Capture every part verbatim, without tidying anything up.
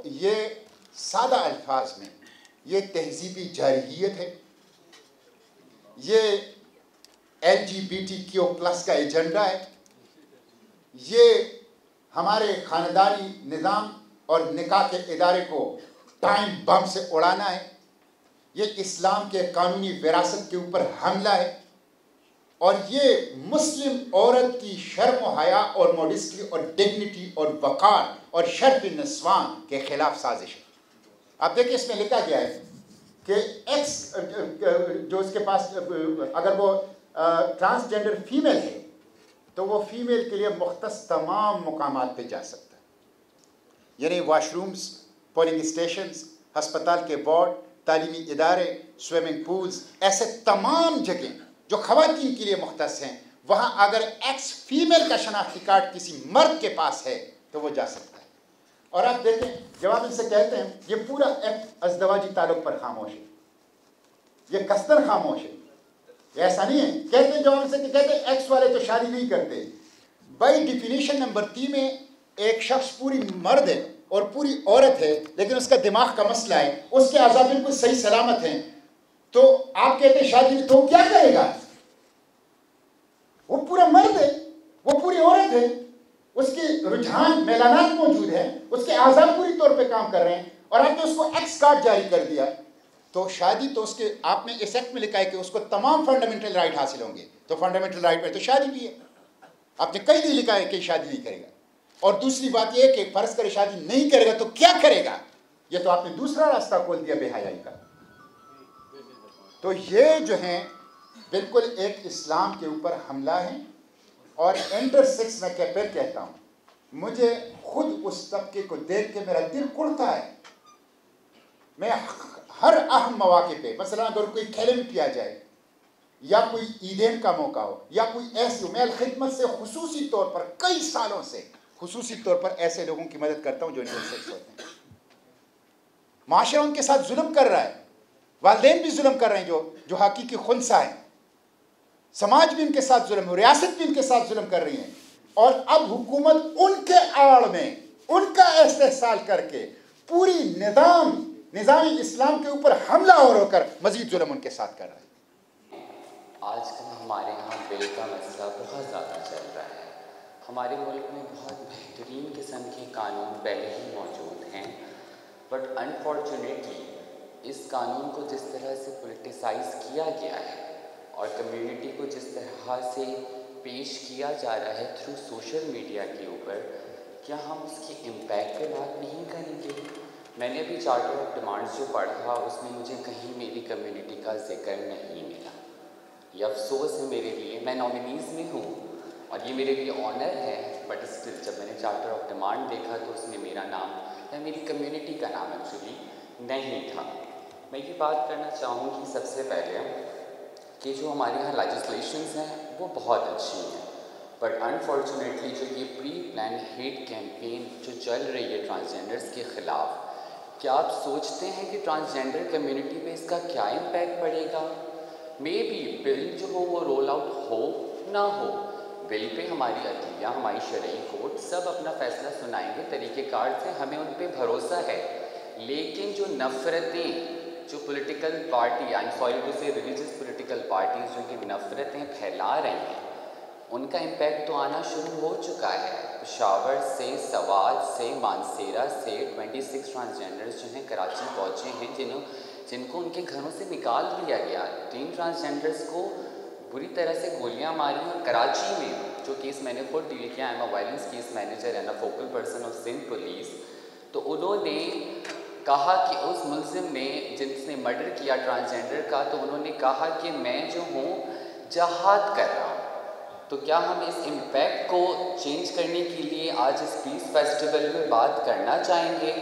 ये सादा अल्फाज में ये तहजीबी जारहियत है, ये L G B T Q plus का एजेंडा है, ये हमारे ख़ानदानी निज़ाम और निकाह के इदारे को टाइम बम से उड़ाना है, ये इस्लाम के कानूनी विरासत के ऊपर हमला है, और ये मुस्लिम औरत की शर्म व हया और मॉडेस्टी और डिग्निटी और वक़ार और शर्फ नस्वान के ख़िलाफ़ साजिश है। आप देखिए इसमें लिखा गया है कि एक्स जो इसके पास अगर वो ट्रांसजेंडर फीमेल है तो वो फीमेल के लिए मुख्तस तमाम मुकामात पे जा सकता है, यानी वाशरूम्स, पोलिंग स्टेशंस, हस्पताल के वार्ड, तालीमी इदारे, स्विमिंग पूल्स, ऐसे तमाम जगह जो ख़वातीन के लिए मुख्तस हैं, वहाँ अगर एक्स फीमेल का शनाख्ती कार्ड किसी मर्द के पास है तो वो जा सकता है। और आप देखें जब आप इनसे कहते हैं ये पूरा एक्ट अज़दवाजी ताल्लुक़ पर खामोश है, ये कस्तर खामोश है, ऐसा नहीं है। कहते हैं जब इनसे कहते हैं एक्स वाले तो शादी नहीं करते, बाई डिफिनीशन नंबर तीन में एक शख्स पूरी मर्द है और पूरी औरत है, लेकिन उसका दिमाग का मसला है, उसके आज़ाद बिल्कुल सही सलामत हैं, तो आप कहते हैं शादी तो क्या करेगा? वो पूरा मर्द है, वो पूरी औरत है, उसके रुझान मेलानात मौजूद हैं, उसके आज़ाद पूरी तौर पे काम कर रहे हैं, और आपने उसको एक्स कार्ड जारी कर दिया तो शादी तो उसके आपने इस एक्ट में लिखा है कि उसको तमाम फंडामेंटल राइट हासिल होंगे, तो फंडामेंटल राइट में तो शादी भी है, आपने कहीं नहीं लिखा है कि शादी नहीं करेगा। और दूसरी बात यह कि फर्ज करे शादी नहीं करेगा तो क्या करेगा, ये तो आपने दूसरा रास्ता खोल दिया बेहयाई का। तो ये जो है बिल्कुल एक इस्लाम के ऊपर हमला है। और इंटर सेक्स में क्या फिर कहता हूँ, मुझे खुद उस तबके को देख के मेरा दिल कुड़ता है। मैं हर अहम मौके पे, मसलन अगर कोई खेले में पिया जाए या कोई ईदेन का मौका हो या कोई ऐसी, मैं खिदमत से खुसूसी तौर पर कई सालों से खुसूसी तौर पर ऐसे लोगों की मदद करता हूँ जो इंटर सेक्स होते हैं। माशरा उनके साथ जुल्म कर रहा है, वालिदैन भी जुल्म कर रहे हैं, जो जो हकीकी खुनसा है, समाज भी उनके साथ जुल्म, रियासत भी उनके साथ जुल्म कर रही है, और अब हुकूमत उनके आड़ में उनका इस्तेहसाल करके पूरी निज़ाम निज़ाम इस्लाम के ऊपर हमला और होकर मजीद जुल्म उनके साथ कर रहा है। आजकल हमारे यहाँ बिल का मसला बहुत ज़्यादा चल रहा है। हमारे मुल्क में बहुत बेहतरीन किस्म के कानून पहले ही मौजूद हैं, बट अनफॉर्चुनेटली इस कानून को जिस तरह से पोलिटिसाइज़ किया गया है और कम्युनिटी को जिस तरह से पेश किया जा रहा है थ्रू सोशल मीडिया के ऊपर, क्या हम उसके इम्पैक्ट पे बात नहीं करेंगे? मैंने अभी चार्टर ऑफ डिमांड्स जो पढ़ा उसमें मुझे कहीं मेरी कम्युनिटी का जिक्र नहीं मिला। ये अफसोस है मेरे लिए, मैं नॉमिनीज़ में हूँ और ये मेरे लिए ऑनर है, बट स्टिल जब मैंने चार्टर ऑफ डिमांड देखा तो उसमें मेरा नाम या मेरी कम्युनिटी का नाम एक्चुअली नहीं था। मैं ये बात करना चाहूँगी सबसे पहले कि जो हमारे यहाँ लेजिस्लेशंस हैं वो बहुत अच्छी हैं, बट अनफॉर्चुनेटली जो ये प्री प्लान हेट कैंपेन जो चल रही है ट्रांसजेंडर्स के ख़िलाफ़, क्या आप सोचते हैं कि ट्रांसजेंडर कम्युनिटी पे इसका क्या इम्पैक्ट पड़ेगा? मे बी बिल जो हो वो रोल आउट हो ना हो, बिल पे हमारी अदलिया, हमारी शरई कोर्ट सब अपना फैसला सुनाएंगे तरीक़ेकार से, हमें उन पर भरोसा है। लेकिन जो नफ़रतें जो political party, I am sorry to से रिलीजियस पॉलिटिकल पार्टीज़ जो कि नफ़रतें फैला रही हैं, उनका इम्पैक्ट तो आना शुरू हो चुका है। पेशावर से, सवाल से, मानसेरा से छब्बीस ट्रांसजेंडर्स जो हैं कराची पहुँचे हैं, जिन्हों जिनको उनके घरों से निकाल दिया गया। तीन ट्रांसजेंडर्स को बुरी तरह से गोलियां मारी और कराची में जो केस मैंने खुद डील किया, I am a violence case manager and a focal person of Sindh police, तो उन्होंने कहा कि उस मुलजिम ने जिसने मर्डर किया ट्रांसजेंडर का, तो उन्होंने कहा कि मैं जो हूँ जहाद कर रहा हूँ। तो क्या हम इस इम्पैक्ट को चेंज करने के लिए आज इस पीस फेस्टिवल में बात करना चाहेंगे?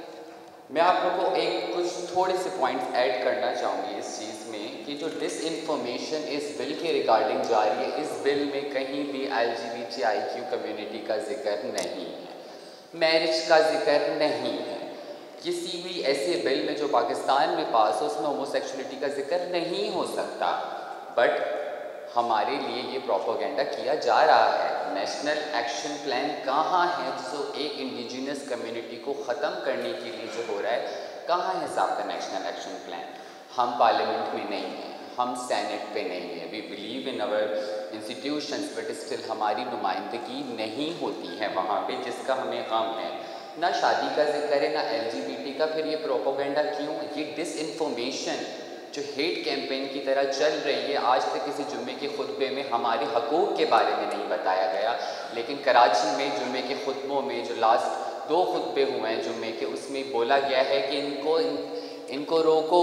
मैं आप लोगों को एक कुछ थोड़े से पॉइंट्स ऐड करना चाहूँगी इस चीज़ में कि जो डिस इन्फॉर्मेशन इस बिल के रिगार्डिंग जा रही है, इस बिल में कहीं भी L G B T I Q community का जिक्र नहीं है, मैरिज का जिक्र नहीं है, किसी भी ऐसे बिल में जो पाकिस्तान में पास हो उसमें होमोसेक्सुअलिटी का जिक्र नहीं हो सकता। बट हमारे लिए ये प्रोपोगेंडा किया जा रहा है। नेशनल एक्शन प्लान कहाँ है जो एक इंडिजिनस कम्युनिटी को ख़त्म करने के लिए जो हो रहा है, कहाँ है साहब का नेशनल एक्शन प्लान? हम पार्लियामेंट में नहीं हैं, हम सेनेट पे नहीं हैं। We believe in our institutions but still हमारी नुमाइंदगी नहीं होती है वहाँ पे, जिसका हमें गम है। ना शादी का जिक्र है, ना एल जी बी टी का। फिर ये प्रोपोगेंडा क्यों? ये डिसइंफॉर्मेशन जो हेट कैंपेन की तरह चल रही है, आज तक किसी जुम्मे के खुतबे में हमारे हकूक़ के बारे में नहीं बताया गया, लेकिन कराची में जुम्मे के खुतबों में जो लास्ट दो खुतबे हुए हैं जुम्मे के, उसमें बोला गया है कि इनको इन, इनको रोको,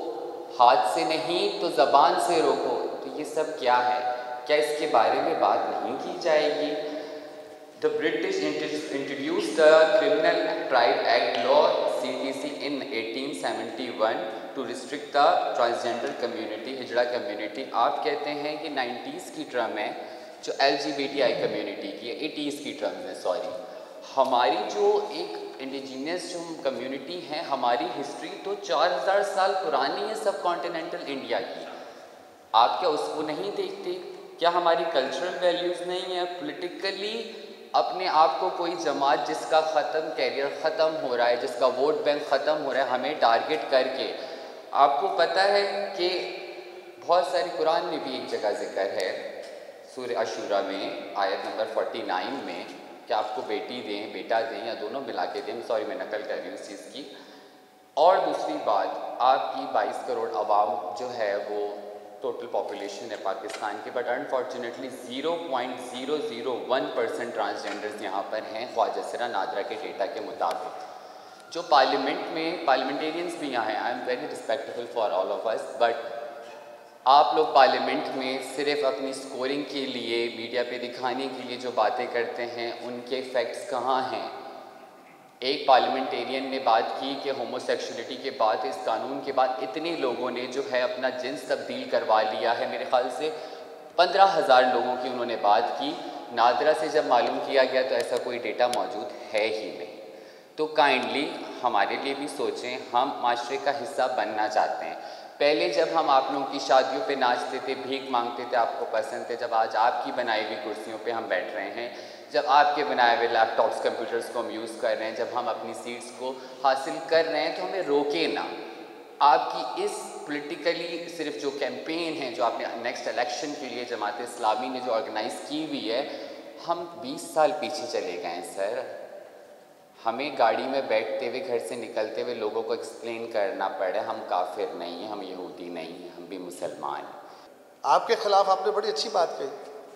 हाथ से नहीं तो ज़बान से रोको। तो ये सब क्या है? क्या इसके बारे में बात नहीं की जाएगी? The British introduced the Criminal Tribe Act Law C T C in eighteen seventy-one to restrict the transgender community, हिजड़ा community। आप कहते हैं कि नाइन्टीज़ की टर्म है जो L G B T I community की है, एटीज़ की टर्म है, सॉरी। हमारी जो एक इंडिजिनियस जो कम्युनिटी है, हमारी हिस्ट्री तो चार हज़ार साल पुरानी है सब कॉन्टिनेंटल इंडिया की। आप क्या उसको नहीं देखते? क्या हमारी कल्चरल वैल्यूज़ नहीं है? पॉलिटिकली अपने आप को कोई जमात जिसका ख़त्म कैरियर ख़त्म हो रहा है, जिसका वोट बैंक ख़त्म हो रहा है, हमें टारगेट करके, आपको पता है कि बहुत सारी कुरान में भी एक जगह जिक्र है सूरह अशूरा में आयत नंबर उनचास में कि आपको बेटी दें, बेटा दें या दोनों मिला के दें। सॉरी मैं नकल कर रही हूँ इस चीज़ की। और दूसरी बात, आपकी बाईस करोड़ आवाम जो है वो टोटल पॉपुलेशन है पाकिस्तान की, but unfortunately zero point zero zero one percent transgenders यहाँ पर हैं ख्वाजा सरा नादरा के डेटा के मुताबिक। जो पार्लियामेंट में पार्लियामेंटेरियंस भी यहाँ हैं, I am very respectful for all of us, but आप लोग पार्लियामेंट में सिर्फ अपनी स्कोरिंग के लिए, मीडिया पे दिखाने के लिए जो बातें करते हैं, उनके फैक्ट्स कहाँ हैं? एक पार्लियामेंटेरियन ने बात की कि होमोसेक्सुअलिटी के बाद, इस कानून के बाद इतने लोगों ने जो है अपना जिन्स तब्दील करवा लिया है। मेरे ख्याल से पंद्रह हज़ार लोगों की उन्होंने बात की। नादरा से जब मालूम किया गया तो ऐसा कोई डेटा मौजूद है ही नहीं। तो काइंडली हमारे लिए भी सोचें, हम माशरे का हिस्सा बनना चाहते हैं। पहले जब हम आप लोगों की शादियों पे नाचते थे, भीख मांगते थे, आपको पसंद थे, जब आज आपकी बनाई हुई कुर्सियों पे हम बैठ रहे हैं, जब आपके बनाए हुए लैपटॉप्स कंप्यूटर्स को हम यूज़ कर रहे हैं, जब हम अपनी सीट्स को हासिल कर रहे हैं, तो हमें रोके ना। आपकी इस पॉलिटिकली सिर्फ जो कैंपेन है जो आपने नेक्स्ट इलेक्शन के लिए जमात इस्लामी ने जो ऑर्गेनाइज़ की हुई है, हम बीस साल पीछे चले गए हैं सर। हमें गाड़ी में बैठते हुए, घर से निकलते हुए लोगों को एक्सप्लेन करना पड़े हम काफिर नहीं हैं, हम यहूदी नहीं हैं, हम भी मुसलमान हैं। आपके खिलाफ आपने बड़ी अच्छी बात कही।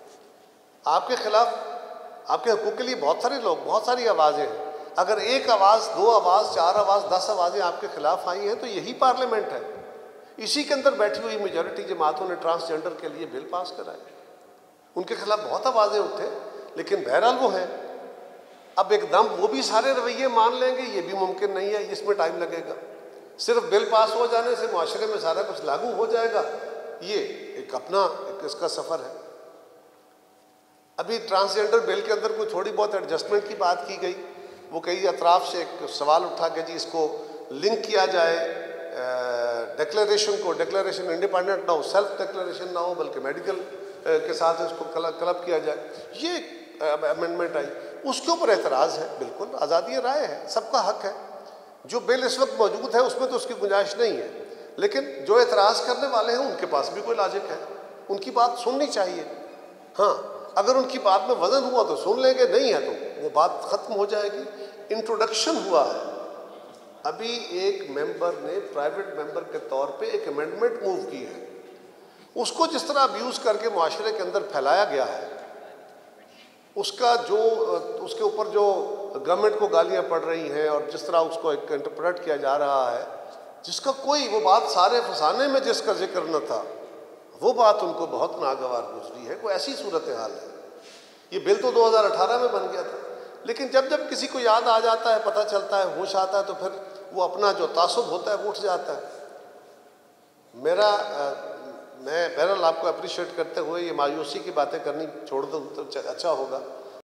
आपके खिलाफ, आपके हकूक़ के लिए बहुत सारे लोग, बहुत सारी आवाज़ें हैं। अगर एक आवाज़, दो आवाज़, चार आवाज़, दस आवाज़ें आपके खिलाफ आई हैं तो यही पार्लियामेंट है। इसी के अंदर बैठी हुई मेजॉरिटी जमातों ने ट्रांसजेंडर के लिए बिल पास कराए। उनके खिलाफ बहुत आवाज़ें उठे, लेकिन बहरहाल वो हैं। अब एकदम वो भी सारे रवैये मान लेंगे ये भी मुमकिन नहीं है, इसमें टाइम लगेगा। सिर्फ बिल पास हो जाने से माशरे में सारा कुछ लागू हो जाएगा, ये एक अपना एक इसका सफ़र है। अभी ट्रांसजेंडर बिल के अंदर कोई थोड़ी बहुत एडजस्टमेंट की बात की गई। वो कई अतराफ से एक सवाल उठा कि जी इसको लिंक किया जाए डिक्लेरेशन को, डिक्लेरेशन इंडिपेंडेंट ना हो, सेल्फ डिक्लेरेशन ना हो, बल्कि मेडिकल के साथ इसको क्लब किया जाए। ये अमेंडमेंट आई, उसके ऊपर एतराज़ है। बिल्कुल आज़ादी राय है, सबका हक है। जो बिल इस वक्त मौजूद है उसमें तो उसकी गुंजाइश नहीं है, लेकिन जो एतराज़ करने वाले हैं उनके पास भी कोई लॉजिक है, उनकी बात सुननी चाहिए। हाँ, अगर उनकी बात में वजन हुआ तो सुन लेंगे, नहीं है तो वो बात ख़त्म हो जाएगी। इंट्रोडक्शन हुआ है। अभी एक मेंबर ने प्राइवेट मेंबर के तौर पे एक अमेंडमेंट मूव की है, उसको जिस तरह अब्यूज़ करके माशरे के अंदर फैलाया गया है, उसका जो उसके ऊपर जो गवर्नमेंट को गालियां पड़ रही हैं और जिस तरह उसको एक इंटरप्रेट किया जा रहा है, जिसका कोई, वो बात सारे फसाने में जिसका जिक्र न था, वो बात उनको बहुत नागवार गुजरी है। कोई ऐसी सूरत हाल है। ये बिल तो दो हज़ार अठारह में बन गया था, लेकिन जब जब किसी को याद आ जाता है, पता चलता है, होश आता है, तो फिर वो अपना जो तासुब होता है वो उठ जाता है। मेरा आ, मैं बहरहाल आपको अप्रिशिएट करते हुए ये मायूसी की बातें करनी छोड़ दूँ तो अच्छा होगा।